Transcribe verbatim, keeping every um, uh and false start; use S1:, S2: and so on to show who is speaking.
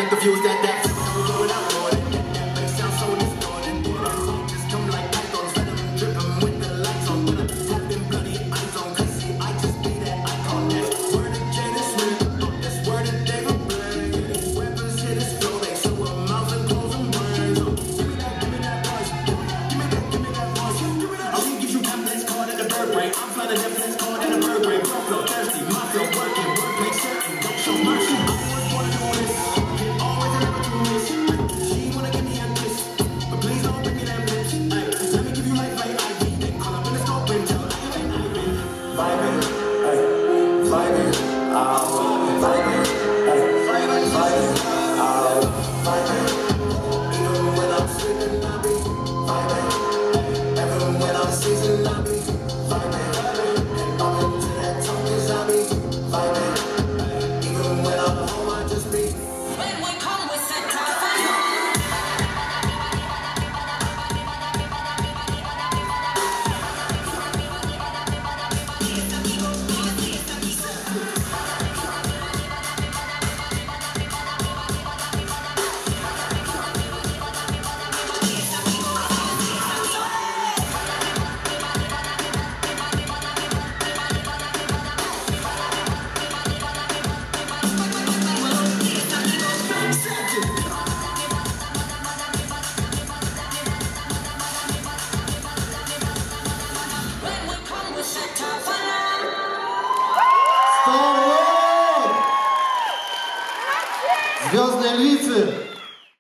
S1: like the views that that going out, Lord. That bass sound so distorted. Just come like pythons, let them drip 'em with the lights on. When I have them bloody eyes on, cause see, I just be that icon. That's word of Jaden Smith, that's word of David Blaine. These rappers hit his flow, they show a mouth and close them brains. So give me that, give me that voice. Give me that, give me that voice. Give me that. I'll give you confidence card and a bird brain. I'm flying a definite card and a bird brain. Bro, flow thirsty, my flow working, wordplay certain, don't show mercy. I always wanna do this, always and never do this. She wanna give me a kiss, but please don't bring me them lips. Ay, let me give you life like I V, then call up in the scope and tell her I ain't vibing, ay, vibing, ah, vibing, ay, vibing, vibing, ah, vibing. Even when I'm sleeping, I be vibing. Even when I'm seasoned, I be vibing. And all into that talkers, I be vibing. Even when I'm home, I just be.
S2: When we come, we set our fire. When we come, we set our fire.
S3: Związnej Lwicy!